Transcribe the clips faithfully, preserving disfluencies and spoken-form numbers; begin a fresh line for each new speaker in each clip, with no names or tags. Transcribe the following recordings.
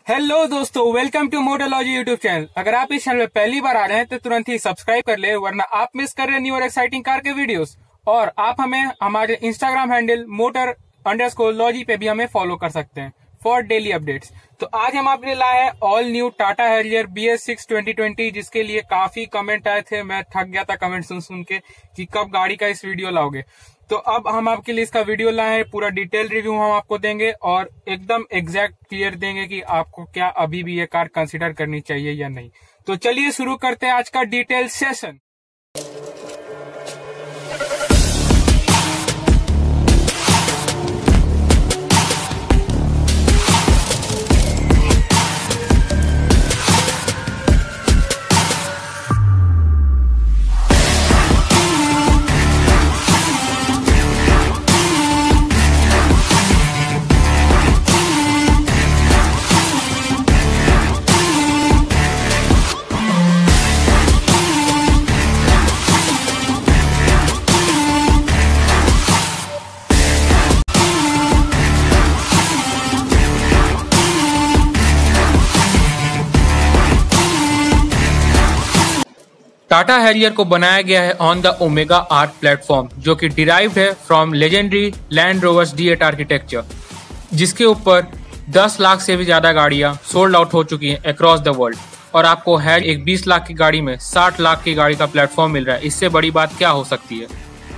Hello दोस्तों, welcome to Motology YouTube channel. अगर आप इस चैनल में पहली बार आ रहे हैं तो तुरंत ही सब्सक्राइब कर ले, वरना आप मिस कर रहे हैं न्यू और एक्साइटिंग कार के वीडियोस। और आप हमें हमारे Instagram handle motor underscore logy पे भी हमें फॉलो कर सकते हैं फॉर डेली अपडेट्स। तो आज हम आपके लिए लाए हैं all new Tata Harrier B S six twenty twenty, जिसके लिए काफी कमेंट आए थे। मैं थक गया था कमेंट सुन सुन के कि कब गाड़ी का इस वीडियो लाओगे। तो अब हम आपके लिए इसका वीडियो लाए हैं, पूरा डिटेल रिव्यू हम आपको देंगे और एकदम एग्जैक्ट क्लियर देंगे कि आपको क्या अभी भी ये कार कंसिडर करनी चाहिए या नहीं। तो चलिए शुरू करते हैं आज का डिटेल सेशन। टाटा हैरियर को बनाया गया है on the Omega arc platform, जो कि डिराइव्ड है from legendary Land Rovers D eight architecture, जिसके ऊपर दस लाख से भी ज्यादा गाड़ियां सोल्ड आउट हो चुकी हैं अक्रॉस द वर्ल्ड। और आपको है एक बीस लाख की गाड़ी में साठ लाख की गाड़ी का प्लेटफॉर्म मिल रहा है। इससे बड़ी बात क्या हो सकती है।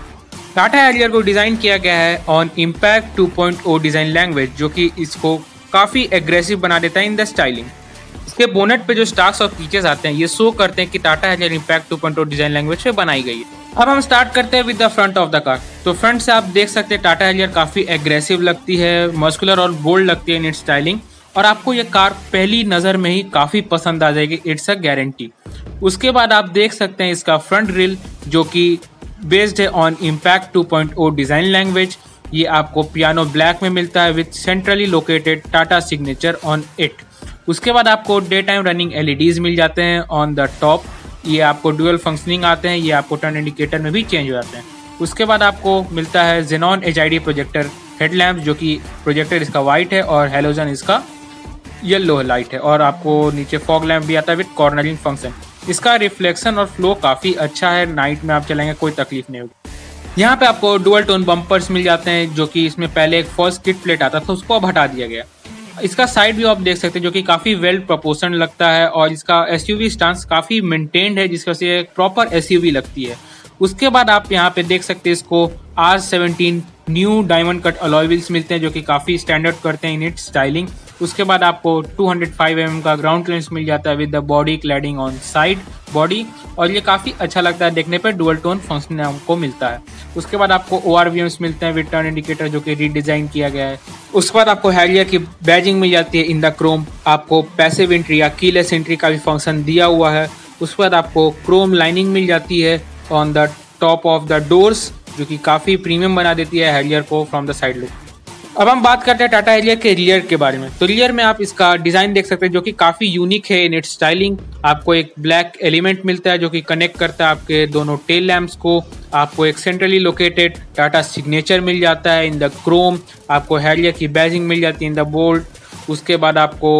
टाटा हैरियर को डिजाइन किया गया है on impact two point O design language, जो कि इसको काफी एग्रेसिव बना देता है इन द स्टाइलिंग। इसके बोनेट पे जो स्टार्स और फीचर्स आते हैं ये शो करते हैं कि Tata Harrier impact two point O design language पे बनाई गई है। अब हम स्टार्ट करते हैं with the front of the car. तो फ्रंट से आप देख सकते हैं टाटा हैरियर काफी एग्रेसिव लगती है, मस्कुलर और बोल्ड लगती है इन इट्स स्टाइलिंग, और आपको ये कार पहली नजर में ही काफी पसंद आ जाएगी, इट्स अ गारंटी। उसके बाद आप देख सकते हैं इसका फ्रंट ग्रिल, जो कि बेस्ड है on impact two point O design language. ये आपको पियानो ब्लैक में मिलता है with centrally located Tata signature on it. उसके बाद आपको day time running L E Ds मिल जाते हैं ऑन द टॉप। ये आपको डुअल फंक्शनिंग आते हैं, ये आपको टर्न इंडिकेटर में भी चेंज हो जाते हैं। उसके बाद आपको मिलता है xenon H I D projector headlamp, जो कि प्रोजेक्टर इसका वाइट है और हेलोजन इसका येलो लाइट है। और आपको नीचे फॉग लैम्प भी आता है विद कॉर्नरिंग फंक्शन। इसका रिफ्लेक्शन और फ्लो काफ़ी अच्छा है, नाइट में आप चलेंगे कोई तकलीफ नहीं होगी। यहाँ पे आपको डुअल टोन बम्पर्स मिल जाते हैं, जो कि इसमें पहले एक फर्स्ट किट प्लेट आता था, उसको अब हटा दिया गया। इसका साइड व्यू आप देख सकते हैं, जो कि काफी वेल प्रोपोर्शन लगता है, और इसका एसयूवी स्टांस काफी मेंटेन्ड है, जिसका से एक प्रॉपर एसयूवी लगती है। उसके बाद आप यहाँ पे देख सकते हैं इसको R seventeen new diamond cut alloy wheels मिलते हैं, जो कि काफी स्टैंडर्ड करते हैं इन इट स्टाइलिंग। उसके बाद आपको two hundred five M M का ग्राउंड क्लियरेंस मिल जाता है with the body cladding on side body, और ये काफी अच्छा लगता है देखने पे। डुअल टोन फंक्शन आपको मिलता है। उसके बाद आपको ओ आर वी एम्स मिलते हैं विद टर्न इंडिकेटर, जो कि रीडिजाइन किया गया है। उसके बाद आपको हैरियर की बैजिंग मिल जाती है इन द क्रोम। आपको पैसिव एंट्री या कीलेस एंट्री का भी फंक्शन दिया हुआ है। उसके बाद आपको क्रोम लाइनिंग मिल जाती है on the top of the doors, जो कि काफी प्रीमियम बना देती है हैरियर को फ्रॉम द साइड लुक। अब हम बात करते हैं टाटा हैरियर के रियर के बारे में। तो रियर में आप इसका डिजाइन देख सकते हैं, जो कि काफी यूनिक है इन इट्स स्टाइलिंग। आपको एक ब्लैक एलिमेंट मिलता है, जो कि कनेक्ट करता है आपके दोनों टेल लैम्प्स को। आपको एक सेंट्रली लोकेटेड टाटा सिग्नेचर मिल जाता है इन द क्रोम। आपको हैरियर की बैजिंग मिल जाती है इन द बोल्ड। उसके बाद आपको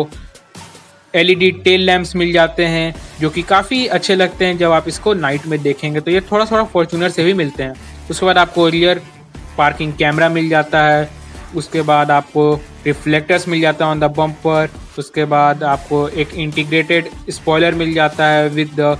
L E D tail lamps मिल जाते हैं, जो कि काफ़ी अच्छे लगते हैं जब आप इसको नाइट में देखेंगे। तो ये थोड़ा थोड़ा फॉर्च्यूनर से भी मिलते हैं। उसके बाद आपको रियर पार्किंग कैमरा मिल जाता है। उसके बाद आपको रिफ्लेक्टर्स मिल जाता है ऑन द बम्पर। उसके बाद आपको एक इंटीग्रेटेड स्पॉइलर मिल जाता है with the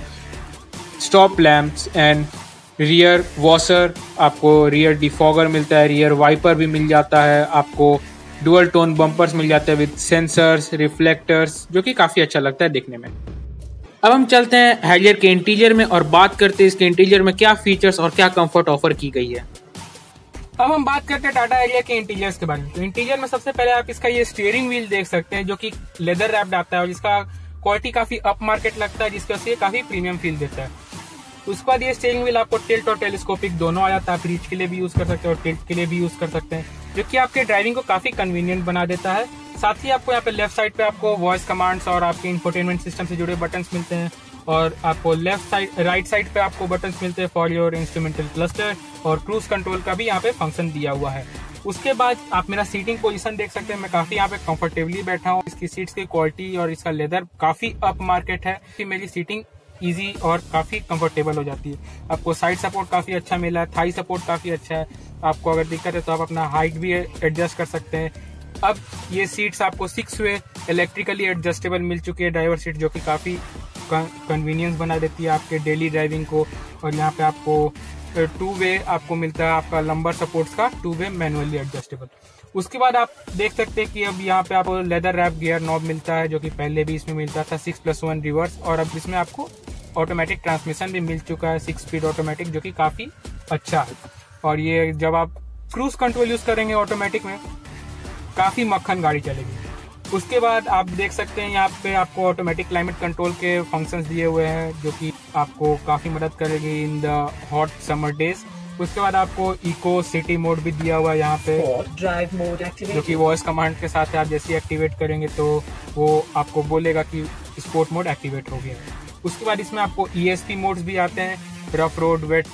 stop lamps and rear washer. आपको रियर डिफॉगर मिलता है, रियर वाइपर भी मिल जाता है। आपको डुअल टोन बम्पर्स मिल जाते हैं विद सेंसर्स, रिफ्लेक्टर्स, जो कि काफ़ी अच्छा लगता है देखने में। अब हम चलते हैं हैरियर के इंटीरियर में और बात करते हैं इसके इंटीरियर में क्या फीचर्स और क्या कंफर्ट ऑफर की गई है। अब हम बात करते हैं टाटा हैरियर के इंटीरियर्स के बारे में। तो इंटीरियर में सबसे पहले आप इसका ये स्टीयरिंग व्हील देख सकते हैं, जो कि लेदर रैप्ड आता है और इसका क्वालिटी काफी अप मार्केट लगता है, जिसकी वजह से काफी प्रीमियम फील देता है। उसके बाद ये स्टीयरिंग व्हील आपको टिल्ट और टेलीस्कोपिक दोनों आ जाता है। आप रीच के लिए भी यूज कर सकते हैं और टिल्ट के लिए भी यूज कर सकते हैं, जो कि आपके ड्राइविंग को काफी कन्वीनियंट बना देता है। साथ ही आपको यहाँ पे लेफ्ट साइड पे आपको वॉइस कमांड्स और आपके इंफोटेनमेंट सिस्टम से जुड़े बटन्स मिलते हैं। और आपको लेफ्ट साइड राइट साइड पे आपको बटन्स मिलते हैं फॉर योर इंस्ट्रूमेंटल क्लस्टर, और क्रूज कंट्रोल का भी यहाँ पे फंक्शन दिया हुआ है। उसके बाद आप मेरा सीटिंग पोजीशन देख सकते हैं, मैं काफी यहाँ पे कंफर्टेबली बैठा हूँ। इसकी सीट्स की क्वालिटी और इसका लेदर काफी अप मार्केट है कि मेरी सीटिंग इजी और काफी कंफर्टेबल हो जाती है। आपको साइड सपोर्ट काफी अच्छा मिला है, थाई सपोर्ट काफी अच्छा है। आपको अगर दिक्कत है तो आप अपना हाइट भी एडजस्ट कर सकते हैं। अब ये सीट्स आपको सिक्स वे इलेक्ट्रिकली एडजस्टेबल मिल चुकी है ड्राइवर सीट, जो कि काफी कन्वीनियंस बना देती है आपके डेली ड्राइविंग को। और यहाँ पे आपको टू वे आपको मिलता है आपका लंबर सपोर्ट्स का टू वे मैनुअली एडजस्टेबल। उसके बाद आप देख सकते हैं कि अब यहाँ पे आपको लेदर रैप गियर नॉब मिलता है, जो कि पहले भी इसमें मिलता था सिक्स प्लस वन रिवर्स, और अब इसमें आपको ऑटोमेटिक ट्रांसमिशन भी मिल चुका है सिक्स स्पीड ऑटोमेटिक, जो कि काफी अच्छा है। और ये जब आप क्रूज कंट्रोल यूज करेंगे ऑटोमेटिक में, काफी मक्खन गाड़ी चलेगी। उसके बाद आप देख सकते हैं यहाँ पे आपको ऑटोमेटिक क्लाइमेट कंट्रोल के फंक्शंस दिए हुए हैं, जो कि आपको काफी मदद करेगी in the hot summer days. उसके बाद आपको इको सिटी मोड भी दिया हुआ है यहाँ पे, ड्राइव मोड जो कि वॉइस कमांड के साथ आप जैसे एक्टिवेट करेंगे तो वो आपको बोलेगा कि स्पोर्ट मोड एक्टिवेट हो गया। उसके बाद इसमें आपको ई एस पी मोड्स भी आते हैं, rough road, wet,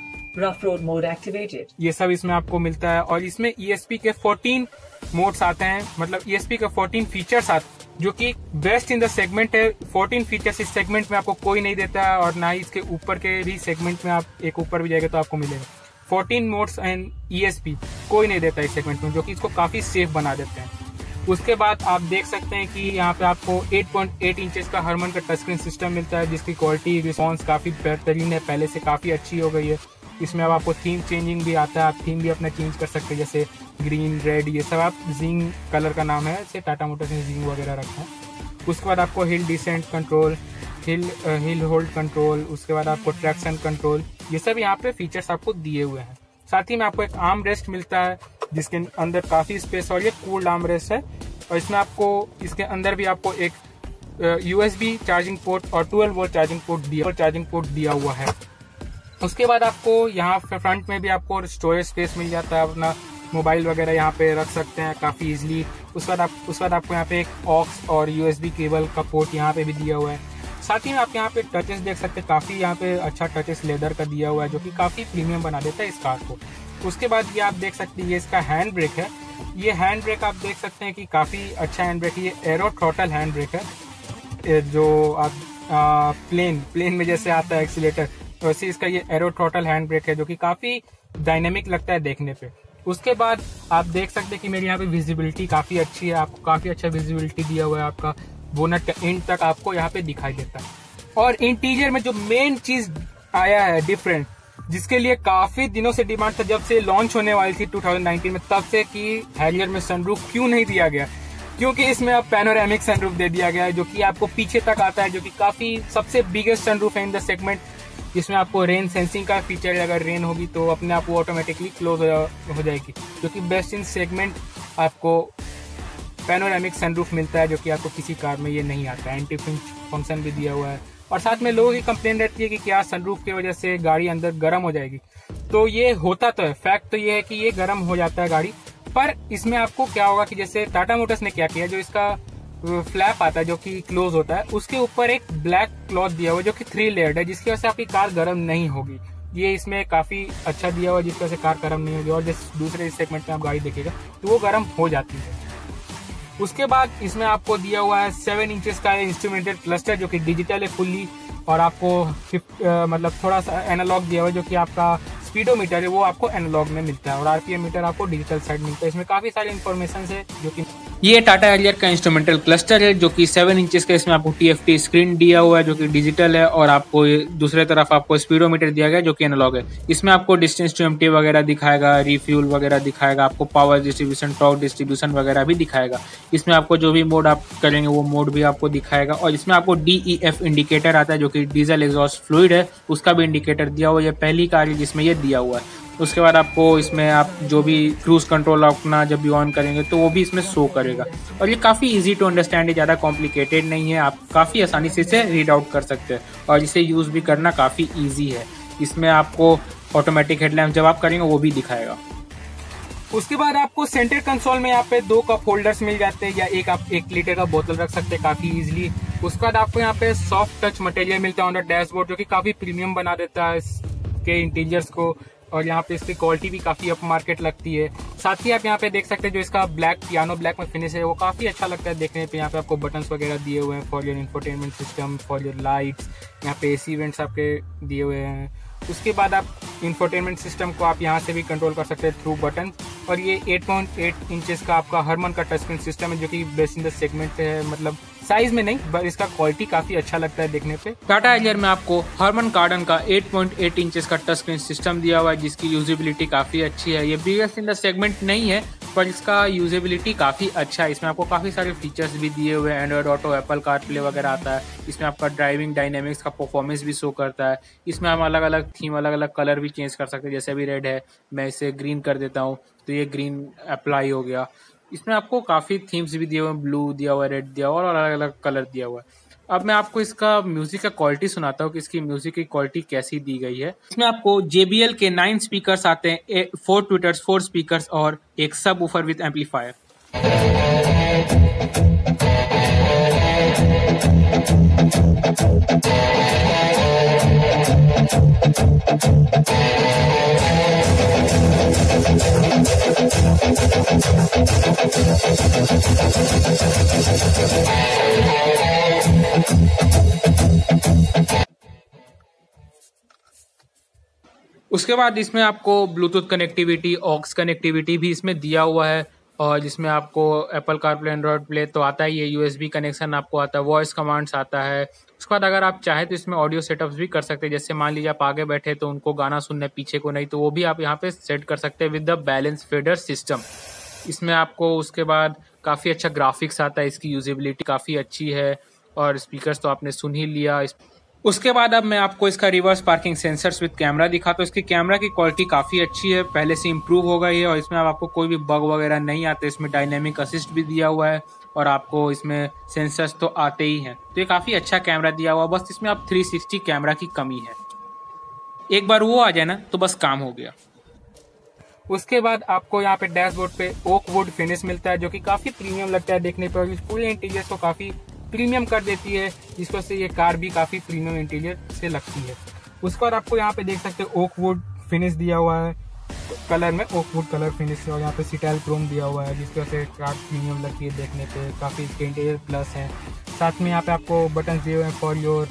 rough road mode activated, ये सब इसमें आपको मिलता है। और इसमें ई एस पी के फोर्टीन मोड्स आते हैं, मतलब ई एस पी के फोर्टीन फीचर्स आते हैं, जो कि बेस्ट इन द सेगमेंट है। फोर्टीन फीचर्स इस सेगमेंट में आपको कोई नहीं देता है, और ना ही इसके ऊपर के भी सेगमेंट में आप एक ऊपर भी जाएगा तो आपको मिलेगा। Fourteen modes and E S P कोई नहीं देता इस सेगमेंट में, जो कि इसको काफी सेफ बना देते हैं। उसके बाद आप देख सकते हैं कि यहाँ पे आपको एट पॉइंट एट इंचेस का हरमन का टच स्क्रीन सिस्टम मिलता है, जिसकी क्वालिटी रिस्पॉन्स काफी बेहतरीन है, पहले से काफी अच्छी हो गई है। इसमें अब आपको थीम चेंजिंग भी आता है, आप थीम भी अपना चेंज कर सकते हैं, जैसे ग्रीन, रेड, ये सब आप जिंग कलर का नाम है, जैसे टाटा मोटर्स ने जिंग वगैरह रखा है। उसके बाद आपको hill descent control, hill hill hold control, उसके बाद आपको ट्रैक्शन कंट्रोल, ये सब यहाँ पे फीचर्स आपको दिए हुए हैं। साथ ही में आपको एक आर्म रेस्ट मिलता है, जिसके अंदर काफी स्पेस, और ये कूल्ड आर्म रेस्ट है। और इसमें आपको इसके अंदर भी आपको एक यूएसबी चार्जिंग पोर्ट और ट्वेल्व वोल्ट चार्जिंग पोर्ट दिया चार्जिंग पोर्ट दिया हुआ है। उसके बाद आपको यहाँ फ्रंट में भी आपको स्टोरेज स्पेस मिल जाता है, अपना मोबाइल वगैरह यहाँ पे रख सकते हैं काफी इजीली। उसके बाद आप उसके बाद आपको यहाँ पे एक ऑक्स और यूएसबी केबल का पोर्ट यहाँ पे भी दिया हुआ है। साथ ही में आप यहाँ पे टचेस देख सकते हैं, काफी यहाँ पे अच्छा टचेस लेदर का दिया हुआ है, जो कि काफी प्रीमियम बना देता है इस कार को। उसके बाद ये आप देख सकते हैं, ये इसका हैंड ब्रेक है। ये हैंड ब्रेक आप देख सकते हैं कि काफी अच्छा हैंड ब्रेक है। ये एरो थ्रॉटल हैंड ब्रेक है, जो आप आ, प्लेन प्लेन में जैसे आता है एक्सीलेटर, वैसे इसका ये एरो थ्रॉटल हैंड ब्रेक है, जो कि काफी डायनेमिक लगता है देखने पे। उसके बाद आप देख सकते हैं कि मेरी यहाँ पे विजिबिलिटी काफी अच्छी है, आपको काफी अच्छा विजिबिलिटी दिया हुआ है, आपका बोनट का एंड तक आपको यहाँ पे दिखाई देता है। और इंटीरियर में जो मेन चीज आया है डिफरेंट, जिसके लिए काफी दिनों से डिमांड था, जब से लॉन्च होने वाली थी टू थाउजेंड नाइनटीन में, तब से कि हैरियर में सनरूफ क्यों नहीं दिया गया, क्योंकि इसमें अब पैनोरामिक सनरूफ दे दिया गया है, जो कि आपको पीछे तक आता है, जो कि काफी सबसे बिगेस्ट सनरूफ है इन द सेगमेंट। जिसमें आपको रेन सेंसिंग का फीचर है, अगर रेन होगी तो अपने आप वो ऑटोमेटिकली क्लोज हो जाएगी, जो कि बेस्ट इन सेगमेंट आपको पैनोरामिक सनरूफ मिलता है, जो कि आपको किसी कार में ये नहीं आता है। एंटी फिंच फंक्शन भी दिया हुआ है। और साथ में लोगों की कंप्लेन रहती है कि क्या सनरूफ की वजह से गाड़ी अंदर गर्म हो जाएगी, तो ये होता तो है, फैक्ट तो ये है कि ये गर्म हो जाता है गाड़ी। पर इसमें आपको क्या होगा कि जैसे टाटा मोटर्स ने क्या किया, जो इसका फ्लैप आता है जो कि क्लोज होता है, उसके ऊपर एक ब्लैक क्लॉथ दिया हुआ है, जो कि थ्री लेयर्ड है, जिसकी वजह से आपकी कार गर्म नहीं होगी। ये इसमें काफी अच्छा दिया हुआ है, जिसकी वजह से कार गर्म नहीं होगी। और जिस दूसरे सेगमेंट में आप गाड़ी देखिएगा तो वो गर्म हो जाती है। उसके बाद इसमें आपको दिया हुआ है सेवन इंचेस का इंस्ट्रूमेंटेड क्लस्टर, जो कि डिजिटल है फुल्ली, और आपको आ, मतलब थोड़ा सा एनालॉग दिया हुआ है, जो कि आपका स्पीडोमीटर है वो आपको एनालॉग में मिलता है, और आरपीएम मीटर आपको डिजिटल साइड मिलता है। इसमें काफी सारी इन्फॉर्मेशन है, जो कि ये टाटा हैरियर का इंस्ट्रूमेंटल क्लस्टर है, जो कि सेवन इंचेस का। इसमें आपको टीएफटी स्क्रीन दिया हुआ है, जो कि डिजिटल है, और आपको दूसरे तरफ आपको स्पीडोमीटर दिया गया, जो कि एनालॉग है। इसमें आपको डिस्टेंस टू एम्प्टी वगैरह दिखाएगा, रिफ्यूल वगैरह दिखाएगा, आपको पावर डिस्ट्रीब्यूशन, टॉर्क डिस्ट्रीब्यूशन वगैरह भी दिखाएगा। इसमें आपको जो भी मोड आप करेंगे वो मोड भी आपको दिखाएगा। और इसमें आपको डीईएफ इंडिकेटर आता है, जो कि डीजल एग्जॉस्ट फ्लूइड है, उसका भी इंडिकेटर दिया हुआ है। ये पहली कार है जिसमें ये दिया हुआ है। उसके बाद आपको इसमें आप जो भी क्रूज कंट्रोल अपना जब भी ऑन करेंगे तो वो भी इसमें शो करेगा। और ये काफ़ी इजी टू अंडरस्टैंड है, ज़्यादा कॉम्प्लिकेटेड नहीं है, आप काफ़ी आसानी से इसे रीड आउट कर सकते हैं, और इसे यूज़ भी करना काफ़ी इजी है। इसमें आपको ऑटोमेटिक हेडलैम्प जब आप करेंगे वो भी दिखाएगा। उसके बाद आपको सेंटर कंसोल में यहाँ पे दो कप होल्डर्स मिल जाते हैं, या एक आप एक लीटर का बोतल रख सकते हैं काफी इजीली। उसके बाद आपको यहाँ पे सॉफ्ट टच मटेरियल मिलता है ऑन द डैशबोर्ड, जो कि काफी प्रीमियम बना देता है इसके इंटीरियर्स को। और यहाँ पे इसकी क्वालिटी भी काफी अप मार्केट लगती है। साथ ही आप यहाँ पे देख सकते हैं जो इसका ब्लैक पियानो ब्लैक में फिनिश है वो काफी अच्छा लगता है देखने पे। यहाँ पे आपको बटन्स वगैरह दिए हुए हैं for your infotainment system, for your lights, यहाँ पे एसी वेंट्स आपके दिए हुए हैं। उसके बाद आप इंफोटेनमेंट सिस्टम को आप यहाँ से भी कंट्रोल कर सकते हैं थ्रू बटन। और ये एट पॉइंट एट इंचेस का आपका हरमन का टच स्क्रीन सिस्टम है जो कि बेस्ट इन द सेगमेंट है, मतलब साइज में नहीं बट इसका क्वालिटी काफी अच्छा लगता है देखने पे। टाटा एलियर में आपको हरमन कार्डन का एट पॉइंट एट इंचेस का टच स्क्रीन सिस्टम दिया हुआ है जिसकी यूजेबिलिटी काफी अच्छी है। ये बिगेस्ट इन द सेगमेंट नहीं है पर इसका यूजेबिलिटी काफी अच्छा है। इसमें आपको काफी सारे फीचर्स भी दिए हुए हैं, एंड्रॉइड ऑटो, एप्पल कारप्ले वगैरह आता है। इसमें आपका ड्राइविंग डायनेमिक्स का परफॉर्मेंस भी शो करता है। इसमें हम अलग अलग थीम, अलग अलग कलर भी चेंज कर सकते हैं। जैसे अभी रेड है, मैं इसे ग्रीन कर देता हूँ तो ये ग्रीन अप्लाई हो गया। इसमें आपको काफी थीम्स भी दिए हुए हैं, ब्लू दिया हुआ है, रेड दिया हुआ है और अलग अलग कलर दिया हुआ है। अब मैं आपको इसका म्यूजिक का क्वालिटी सुनाता हूँ कि इसकी म्यूजिक की क्वालिटी कैसी दी गई है। इसमें आपको जे बी एल के नाइन स्पीकर्स आते हैं, फोर ट्विटर्स, फोर स्पीकर्स और एक सब वूफर विद एम्पलीफायर। उसके बाद इसमें आपको ब्लूटूथ कनेक्टिविटी, ऑक्स कनेक्टिविटी भी इसमें दिया हुआ है और जिसमें आपको एप्पल कारप्ले, एंड्रॉइड प्ले तो आता ही है, यूएसबी कनेक्शन आपको आता है, वॉइस कमांड्स आता है। उसके बाद अगर आप चाहें तो इसमें ऑडियो सेटअप्स भी कर सकते हैं। जैसे मान लीजिए आप आगे बैठे तो उनको गाना सुनना है, पीछे को नहीं, तो वो भी आप यहाँ पे सेट कर सकते हैं with the balance fader system. इसमें आपको उसके बाद काफ़ी अच्छा ग्राफिक्स आता है, इसकी यूजेबिलिटी काफ़ी अच्छी है और स्पीकर्स तो आपने सुन ही लिया। उसके बाद अब मैं आपको इसका reverse parking sensors with camera दिखाता हूँ। इसकी कैमरा की क्वालिटी काफ़ी अच्छी है, पहले से इम्प्रूव हो गई है और इसमें अब आपको कोई भी बग वगैरह नहीं आते। इसमें डायनेमिक असिस्ट भी दिया हुआ है और आपको इसमें सेंसर्स तो आते ही हैं, तो ये काफ़ी अच्छा कैमरा दिया हुआ। बस इसमें अब थ्री सिक्सटी कैमरा की कमी है, एक बार वो आ जाए ना तो बस काम हो गया। उसके बाद आपको यहाँ पे डैशबोर्ड पे ओक वुड फिनिश मिलता है जो कि काफ़ी प्रीमियम लगता है देखने पर। इस पूरे इंटीरियर को काफ़ी प्रीमियम कर देती है, जिसको से ये कार भी काफी प्रीमियम इंटीरियर से लगती है। उसके बाद आपको यहाँ पे देख सकते हैं ओक वुड फिनिश दिया हुआ है कलर में, ओक वुड कलर फिनिश, और यहाँ पे सिटाइल क्रोम दिया हुआ है जिसकी वजह से कार प्रीमियम लगती है देखने पे। काफी इसके इंटीरियर प्लस है। साथ में यहाँ पे आपको बटन दिए हुए हैं for your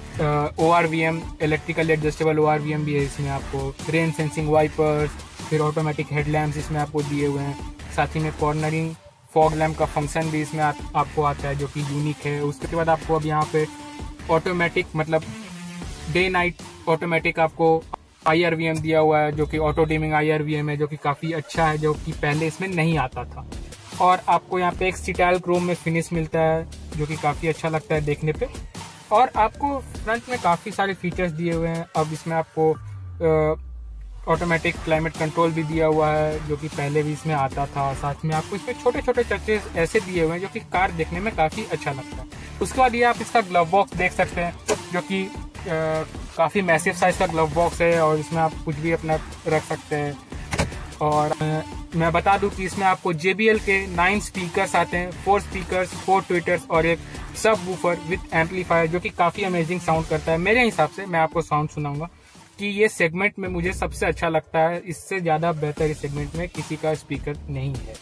O R V M, electrical adjustable O R V M भी है इसमें। आपको रेन सेंसिंग वाइपर्स, फिर ऑटोमेटिक हेडलैम्प्स इसमें आपको दिए हुए हैं। साथ ही में कॉर्नरिंग फॉग लैम्प का फंक्शन भी इसमें आ, आपको आता है जो कि यूनिक है। उसके बाद आपको अब यहाँ पे ऑटोमेटिक, मतलब डे नाइट ऑटोमेटिक आपको आई आर वी एम दिया हुआ है जो कि auto dimming I R V M है जो कि काफ़ी अच्छा है, जो कि पहले इसमें नहीं आता था। और आपको यहाँ पे एक सिटाइल क्रोम में फिनिश मिलता है जो कि काफ़ी अच्छा लगता है देखने पे। और आपको फ्रंट में काफ़ी सारे फीचर्स दिए हुए हैं। अब इसमें आपको आ, ऑटोमेटिक क्लाइमेट कंट्रोल भी दिया हुआ है जो कि पहले भी इसमें आता था। साथ में आपको इसमें छोटे छोटे टचेस ऐसे दिए हुए हैं जो कि कार देखने में काफ़ी अच्छा लगता है। उसके बाद ये आप इसका ग्लव बॉक्स देख सकते हैं जो कि काफ़ी मैसिव साइज का ग्लव बॉक्स है और इसमें आप कुछ भी अपना रख सकते हैं। और आ, मैं बता दूं कि इसमें आपको जे बी एल के नाइन स्पीकर्स आते हैं, फोर स्पीकर्स, फोर ट्विटर्स और एक सब वूफर विद एम्पलीफायर जो कि काफ़ी अमेजिंग साउंड करता है। मेरे हिसाब से, मैं आपको साउंड सुनाऊंगा कि ये सेगमेंट में मुझे सबसे अच्छा लगता है। इससे ज़्यादा बेहतर इस सेगमेंट में किसी का स्पीकर नहीं है।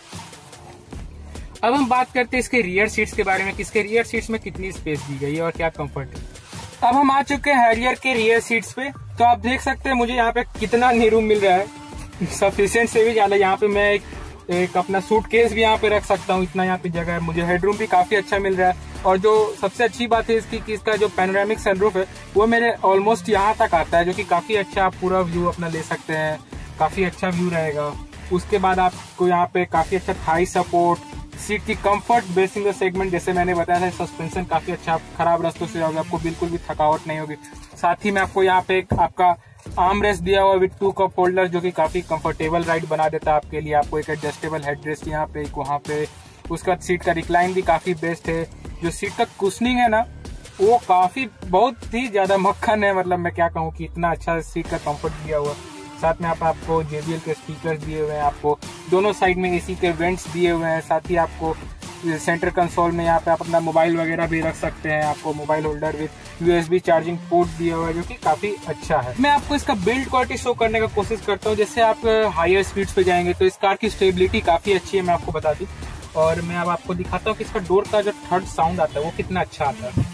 अब हम बात करते हैं इसके रियर सीट्स के बारे में कि इसके रियर सीट्स में कितनी स्पेस दी गई है और क्या कंफर्ट है। अब हम आ चुके हैं हैरियर के रियर सीट्स पे, तो आप देख सकते हैं मुझे यहाँ पे कितना नीरूम मिल रहा है, सफिशिएंट से भी ज़्यादा। यहाँ पे मैं एक, एक अपना सूटकेस भी यहाँ पे रख सकता हूँ, इतना यहाँ पे जगह है। मुझे हेडरूम भी काफ़ी अच्छा मिल रहा है। और जो सबसे अच्छी बात है इसकी कि इसका जो पैनोरामिक सनरूफ है वो मेरे ऑलमोस्ट यहाँ तक आता है जो कि काफ़ी अच्छा आप पूरा व्यू अपना ले सकते हैं, काफ़ी अच्छा व्यू रहेगा। उसके बाद आपको यहाँ पे काफ़ी अच्छा थाई सपोर्ट, सीट की comfort best in the segment, जैसे मैंने बताया था। सस्पेंशन काफ़ी अच्छा, खराब रास्तों से जाओगे आपको बिल्कुल भी थकावट नहीं होगी। साथ ही में आपको यहाँ पे एक आपका आर्म रेस्ट दिया हुआ विद टू कप होल्डर जो कि काफ़ी कंफर्टेबल राइड बना देता है आपके लिए। आपको एक एडजस्टेबल हेड रेस्ट यहाँ पे, एक वहाँ पे। उसका सीट का रिक्लाइन भी काफ़ी बेस्ट है। जो सीट का कुशनिंग है ना वो काफ़ी बहुत ही ज़्यादा मक्खन है, मतलब मैं क्या कहूँ कि इतना अच्छा सीट का कंफर्ट दिया हुआ। साथ में आप आपको जे बी एल के स्पीकर दिए हुए हैं, आपको दोनों साइड में ए सी के वेंट्स दिए हुए हैं। साथ ही आपको सेंटर कंसोल में यहाँ पे आप अपना मोबाइल वगैरह भी रख सकते हैं। आपको mobile holder with USB charging port दिया हुआ है जो कि काफ़ी अच्छा है। मैं आपको इसका बिल्ड क्वालिटी शो करने का कोशिश करता हूँ। जैसे आप हायर स्पीड्स पे जाएंगे तो इस कार की स्टेबिलिटी काफ़ी अच्छी है, मैं आपको बता दूँ। और मैं अब आपको दिखाता हूँ कि इसका डोर का जो थर्ड साउंड आता है वो कितना अच्छा आता है।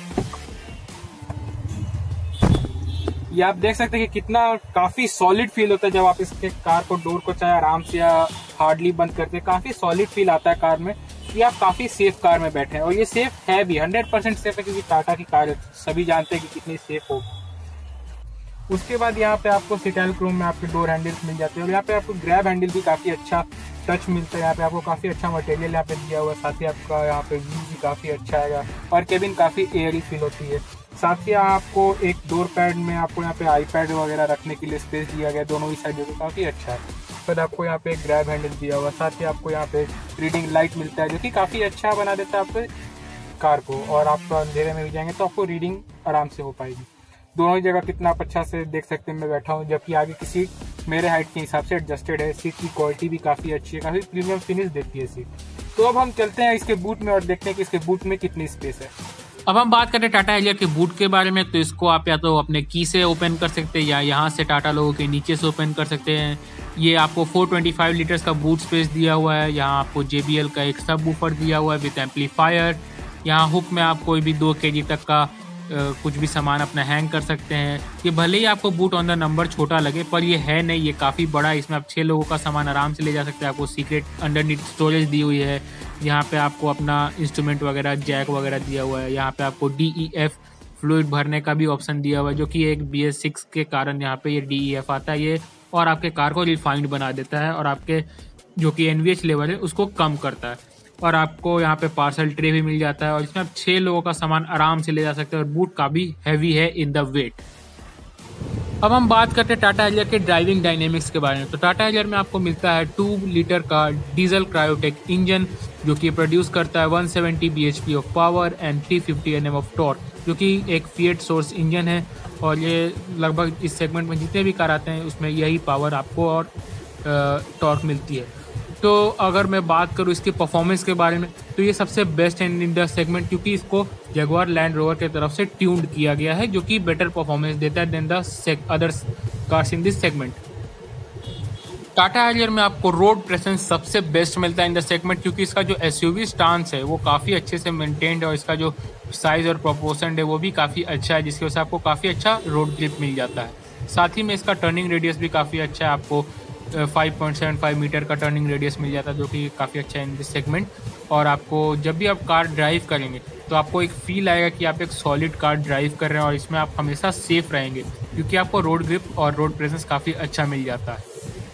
ये आप देख सकते हैं कि कितना काफी सॉलिड फील होता है जब आप इसके कार को डोर को चाहे आराम से या हार्डली बंद करते हैं। काफी सॉलिड फील आता है कार में कि आप काफी सेफ कार में बैठे हैं। और ये सेफ है भी, हंड्रेड परसेंट सेफ है, क्योंकि टाटा की कार सभी जानते हैं कि कितनी सेफ होगी। उसके बाद यहाँ पे आपको सिटेल क्रोम में आपके डोर हैंडल्स मिल जाते हैं। और यहाँ पे आपको ग्रैब हैंडल भी काफी अच्छा टच मिलता है। यहाँ पे आपको काफी अच्छा मटेरियल यहाँ पे दिया हुआ है। साथ ही आपका यहाँ पे व्यू भी काफी अच्छा है और केबिन काफी एयरी फील होती है। साथ ही आपको एक डोर पैड में आपको यहाँ पे आईपैड वगैरह रखने के लिए स्पेस दिया गया दोनों ही साइड, जो काफी अच्छा है। फिर आपको यहाँ पे एक ग्रैब हैंडल दिया हुआ। साथ ही आपको यहाँ पे रीडिंग लाइट मिलता है जो कि काफी अच्छा बना देता है आपके कार को। और आप अंधेरे में भी जाएंगे तो आपको रीडिंग आराम से हो पाएगी। दोनों ही जगह कितना आप अच्छा से देख सकते हैं। मैं बैठा हूँ, जबकि आगे की सीट मेरे हाइट के हिसाब से एडजस्टेड है। सीट की क्वालिटी भी काफी अच्छी है, काफी प्रीमियम फिनिश देती है सीट। तो अब हम चलते हैं इसके बूट में और देखते हैं कि इसके बूट में कितनी स्पेस है।
अब हम बात करें टाटा हैरियर के बूट के बारे में, तो इसको आप या तो अपने की से ओपन कर सकते हैं या यहाँ से टाटा लोगों के नीचे से ओपन कर सकते हैं। ये आपको फोर ट्वेंटी फाइव लीटर्स का बूट स्पेस दिया हुआ है। यहाँ आपको जे बी एल का एक सब वूफर दिया हुआ है विद एम्पलीफायर। यहाँ हुक में आप कोई भी दो के जी तक का Uh, कुछ भी सामान अपना हैंग कर सकते हैं। ये भले ही आपको बूट ऑन द नंबर छोटा लगे, पर ये है नहीं, ये काफ़ी बड़ा है। इसमें आप छः लोगों का सामान आराम से ले जा सकते हैं। आपको सीक्रेट अंडरनीथ स्टोरेज दी हुई है। यहाँ पे आपको अपना इंस्ट्रूमेंट वगैरह, जैक वगैरह दिया हुआ है। यहाँ पे आपको डी ई एफ फ्लूइड भरने का भी ऑप्शन दिया हुआ है, जो कि एक बी एस सिक्स के कारण यहाँ पे ये डी ई एफ आता है ये, और आपके कार को रिफाइंड बना देता है और आपके जो कि एन वी एच लेवल है उसको कम करता है। और आपको यहाँ पे पार्सल ट्रे भी मिल जाता है और इसमें आप छः लोगों का सामान आराम से ले जा सकते हैं। और बूट काफ़ी हैवी है इन द वेट। अब हम बात करते हैं टाटा हैरियर के ड्राइविंग डायनेमिक्स के बारे में। तो टाटा हैरियर में आपको मिलता है टू लीटर का डीजल क्रायोटेक इंजन, जो कि प्रोड्यूस करता है one seventy B H P of power and three fifty N M of torque, जो कि एक फिएट सोर्स इंजन है। और ये लगभग इस सेगमेंट में जितने भी कार आते हैं उसमें यही पावर आपको और टॉर्क मिलती है। तो अगर मैं बात करूँ इसके परफॉर्मेंस के बारे में, तो ये सबसे बेस्ट है इन द सेगमेंट, क्योंकि इसको जगुआर लैंड रोवर की तरफ से ट्यून्ड किया गया है, जो कि बेटर परफॉर्मेंस देता है than the other cars in this segment. Tata Harrier में आपको रोड प्रेजेंस सबसे बेस्ट मिलता है इन द सेगमेंट, क्योंकि इसका जो एसयूवी स्टांस है वो काफ़ी अच्छे से मेंटेन्ड है और इसका जो साइज़ और प्रोपोर्शन है वो भी काफ़ी अच्छा है, जिसकी वजह से आपको काफ़ी अच्छा रोड ग्रिप मिल जाता है। साथ ही में इसका टर्निंग रेडियस भी काफ़ी अच्छा है। आपको five point seven five metre का टर्निंग रेडियस मिल जाता है, जो कि काफ़ी अच्छा है इन दिस सेगमेंट। और आपको जब भी आप कार ड्राइव करेंगे तो आपको एक फील आएगा कि आप एक सॉलिड कार ड्राइव कर रहे हैं और इसमें आप हमेशा सेफ रहेंगे, क्योंकि आपको रोड ग्रिप और रोड प्रेजेंस काफ़ी अच्छा मिल जाता है।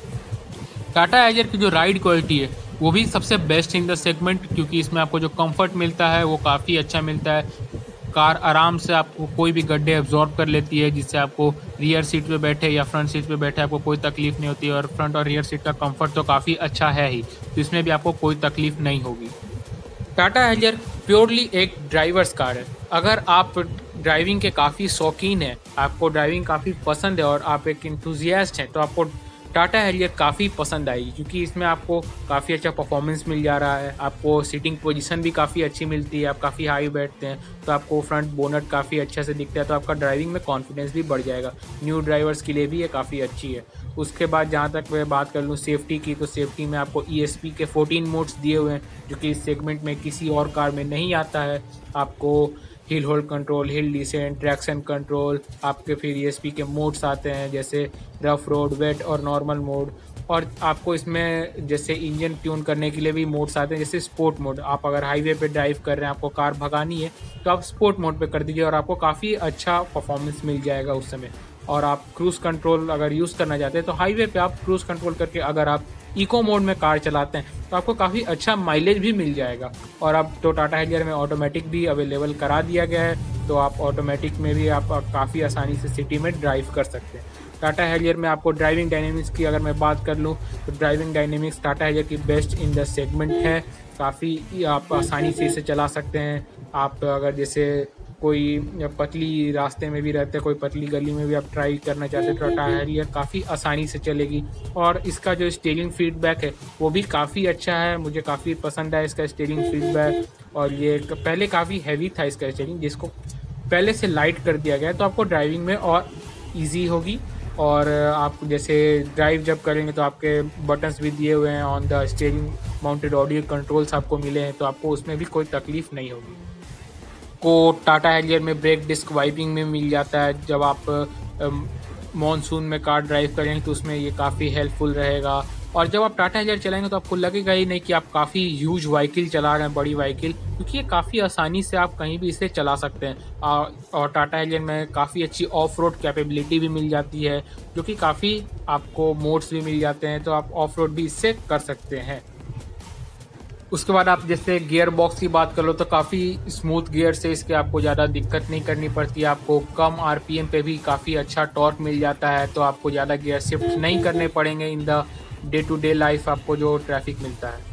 टाटा हैरियर की जो राइड क्वालिटी है वो भी सबसे बेस्ट इन द सेगमेंट, क्योंकि इसमें आपको जो कंफर्ट मिलता है वो काफ़ी अच्छा मिलता है। कार आराम से आपको कोई भी गड्ढे एब्जॉर्ब कर लेती है, जिससे आपको रियर सीट पे बैठे या फ्रंट सीट पे बैठे आपको कोई तकलीफ नहीं होती है। और फ्रंट और रियर सीट का कंफर्ट तो काफ़ी अच्छा है ही, तो इसमें भी आपको कोई तकलीफ नहीं होगी। टाटा हैरियर प्योरली एक ड्राइवर्स कार है। अगर आप ड्राइविंग के काफ़ी शौकीन हैं, आपको ड्राइविंग काफ़ी पसंद है और आप एक इंथुजियास्ट हैं, तो आपको टाटा हैरियर काफ़ी पसंद आएगी, क्योंकि इसमें आपको काफ़ी अच्छा परफॉर्मेंस मिल जा रहा है। आपको सीटिंग पोजीशन भी काफ़ी अच्छी मिलती है, आप काफ़ी हाई बैठते हैं तो आपको फ्रंट बोनट काफ़ी अच्छे से दिखता है, तो आपका ड्राइविंग में कॉन्फिडेंस भी बढ़ जाएगा। न्यू ड्राइवर्स के लिए भी ये काफ़ी अच्छी है। उसके बाद जहाँ तक मैं बात कर लूँ सेफ्टी की, तो सेफ्टी में आपको ई एस पी के फोर्टीन मोड्स दिए हुए हैं, जो कि इस सेगमेंट में किसी और कार में नहीं आता है। आपको hill hold control, hill descent, traction control, आपके फिर ई एस पी के मोड्स आते हैं जैसे रफ रोड, वेट और नॉर्मल मोड। और आपको इसमें जैसे इंजन ट्यून करने के लिए भी मोड्स आते हैं, जैसे स्पोर्ट मोड। आप अगर हाईवे पे ड्राइव कर रहे हैं, आपको कार भगानी है, तो आप स्पोर्ट मोड पे कर दीजिए और आपको काफ़ी अच्छा परफॉर्मेंस मिल जाएगा उस समय। और आप क्रूज़ कंट्रोल अगर यूज़ करना चाहते हैं तो हाईवे पे आप क्रूज़ कंट्रोल करके अगर आप इको मोड में कार चलाते हैं तो आपको काफ़ी अच्छा माइलेज भी मिल जाएगा। और अब तो टाटा हैरियर में ऑटोमेटिक भी अवेलेबल करा दिया गया है, तो आप ऑटोमेटिक में भी आप काफ़ी आसानी से सिटी में ड्राइव कर सकते हैं। टाटा हैरियर में आपको ड्राइविंग डायनेमिक्स की अगर मैं बात कर लूँ तो ड्राइविंग डायनेमिक्स टाटा हैरियर की बेस्ट इन द सेगमेंट है। काफ़ी आप आसानी से इसे चला सकते हैं। आप अगर जैसे
कोई पतली रास्ते में भी रहते हैं, कोई पतली गली में भी आप ट्राई करना चाहते हैं तो टाटा हैरियर काफ़ी आसानी से चलेगी। और इसका जो स्टीयरिंग फीडबैक है वो भी काफ़ी अच्छा है, मुझे काफ़ी पसंद है इसका स्टीयरिंग फीडबैक। और ये पहले काफ़ी हैवी था इसका स्टीयरिंग, जिसको पहले से लाइट कर दिया गया है, तो आपको ड्राइविंग में और ईजी होगी। और आप जैसे ड्राइव जब करेंगे तो आपके बटन्स भी दिए हुए हैं, on the steering mounted audio controls आपको मिले हैं, तो आपको उसमें भी कोई तकलीफ नहीं होगी। को टाटा हैरियर में ब्रेक डिस्क वाइपिंग में मिल जाता है, जब आप मॉनसून में कार ड्राइव करेंगे तो उसमें ये काफ़ी हेल्पफुल रहेगा। और जब आप टाटा हैरियर चलाएंगे तो आपको लगेगा ही नहीं कि आप काफ़ी ह्यूज व्हीकल चला रहे हैं, बड़ी व्हीकल, क्योंकि ये काफ़ी आसानी से आप कहीं भी इसे चला सकते हैं। और टाटा हैरियर में काफ़ी अच्छी ऑफ रोड कैपेबिलिटी भी मिल जाती है, जो कि काफ़ी आपको मोड्स भी मिल जाते हैं, तो आप ऑफ रोड भी इससे कर सकते हैं। उसके बाद आप जैसे गियर बॉक्स की बात कर लो तो काफ़ी स्मूथ गियर से इसके आपको ज़्यादा दिक्कत नहीं करनी पड़ती है। आपको कम आरपीएम पे भी काफ़ी अच्छा टॉर्क मिल जाता है, तो आपको ज़्यादा गियर शिफ्ट नहीं करने पड़ेंगे in the day to day life आपको जो ट्रैफिक मिलता है।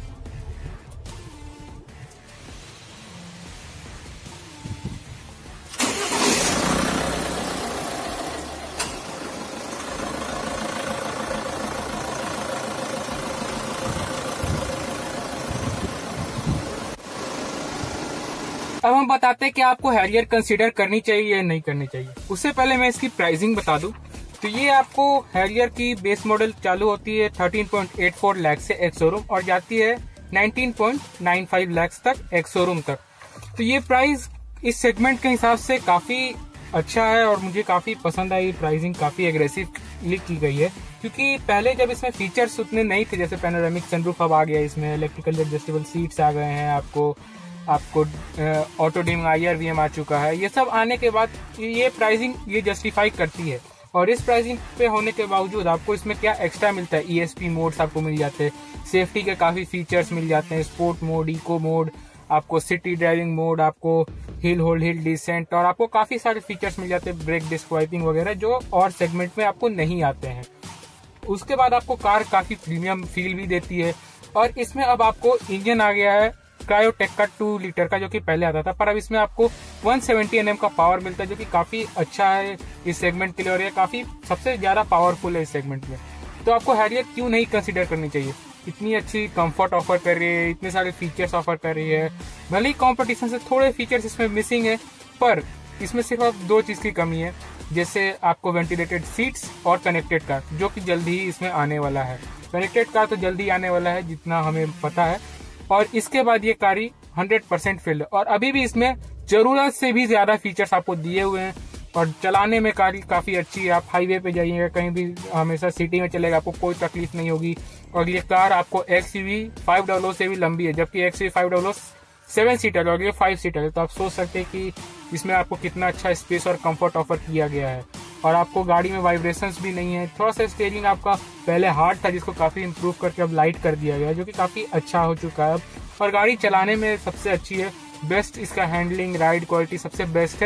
अब हम बताते हैं कि आपको हैरियर कंसीडर करनी चाहिए या नहीं करनी चाहिए। उससे पहले मैं इसकी प्राइसिंग बता दूं तो ये आपको हैरियर की बेस मॉडल चालू होती है thirteen point eight four lakh से एक्स शोरूम और जाती है nineteen point nine five lakh तक एक्स शोरूम तक। तो ये प्राइस इस सेगमेंट के हिसाब से काफी अच्छा है और मुझे काफी पसंद आई। प्राइसिंग काफी एग्रेसिवली की गई है, क्योंकि पहले जब इसमें फीचर्स उतने नहीं थे, जैसे पैनोरामिक सनरूफ अब आ गया, इसमें इलेक्ट्रिकल एडजस्टेबल सीट्स आ गए हैं, आपको आपको ऑटो डिम आईआर वीएम आ चुका है। ये सब आने के बाद ये प्राइसिंग ये जस्टिफाई करती है। और इस प्राइसिंग पे होने के बावजूद आपको इसमें क्या एक्स्ट्रा मिलता है, ईएसपी मोड्स आपको मिल जाते हैं, सेफ्टी के काफी फीचर्स मिल जाते हैं, स्पोर्ट मोड, इको मोड, आपको सिटी ड्राइविंग मोड, आपको हिल होल्ड हिल डिसेंट, और आपको काफी सारे फीचर्स मिल जाते हैं, ब्रेक डिस्क वाइपिंग वगैरह, जो और सेगमेंट में आपको नहीं आते हैं। उसके बाद आपको कार काफी प्रीमियम फील भी देती है। और इसमें अब आपको इंजन आ गया है क्रायोटेक का टू लीटर का, जो कि पहले आता था, पर अब इसमें आपको वन सेवेंटी एन एम का पावर मिलता है, जो कि काफी अच्छा है इस सेगमेंट के लिए, और ये काफी सबसे ज्यादा पावरफुल है इस सेगमेंट में। तो आपको हैरियर क्यों नहीं कंसीडर करनी चाहिए? इतनी अच्छी कंफर्ट ऑफर कर रही है, इतने सारे फीचर्स ऑफर कर रही है, भले ही कॉम्पिटिशन से थोड़े फीचर्स इसमें मिसिंग है, पर इसमें सिर्फ अब दो चीज की कमी है, जैसे आपको वेंटिलेटेड सीट्स और कनेक्टेड कार, जो कि जल्दी ही इसमें आने वाला है। कनेक्टेड कार तो जल्दी आने वाला है जितना हमें पता है, और इसके बाद ये कार हंड्रेड परसेंट फील्ड, और अभी भी इसमें जरूरत से भी ज्यादा फीचर्स आपको दिए हुए हैं, और चलाने में कार काफी अच्छी है। आप हाईवे पे जाइएगा, कहीं भी हमेशा सिटी में चलेगा, आपको कोई तकलीफ नहीं होगी। और ये कार आपको एक्सयूवी फाइव डबल से भी लंबी है, जबकि XUV five double seven seater और ये फाइव सीटर है, तो आप सोच सकते हैं कि इसमें आपको कितना अच्छा स्पेस और कंफर्ट ऑफर किया गया है। और आपको गाड़ी में वाइब्रेशंस भी नहीं है। थोड़ा सा स्टीयरिंग आपका पहले हार्ड था, जिसको काफी इंप्रूव करके अब लाइट कर दिया गया है, जो कि काफी अच्छा हो चुका है अब, और गाड़ी चलाने में सबसे अच्छी है, बेस्ट इसका हैंडलिंग, राइड क्वालिटी सबसे बेस्ट है।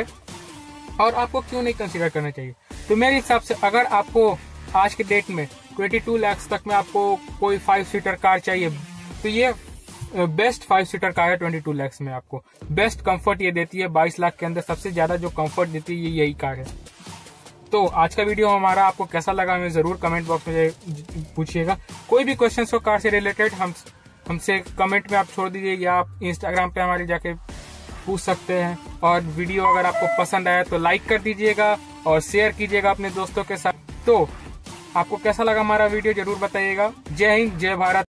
और आपको क्यों नहीं कंसीडर करना चाहिए? तो मेरे हिसाब से अगर आपको आज के डेट में बाईस लाख तक में आपको कोई फाइव सीटर कार चाहिए, तो ये बेस्ट फाइव सीटर कार है। बाईस लाख में आपको बेस्ट कंफर्ट ये देती है, बाईस लाख के अंदर सबसे ज्यादा जो कंफर्ट देती है ये यही कार है। तो आज का वीडियो हमारा आपको कैसा लगा हमें जरूर कमेंट बॉक्स में पूछिएगा। कोई भी क्वेश्चन हो कार से रिलेटेड हम हमसे कमेंट में आप छोड़ दीजिए, या आप इंस्टाग्राम पे हमारे जाके पूछ सकते हैं। और वीडियो अगर आपको पसंद आया तो लाइक कर दीजिएगा और शेयर कीजिएगा अपने दोस्तों के साथ। तो आपको कैसा लगा हमारा वीडियो जरूर बताइएगा। जय हिंद, जय भारत।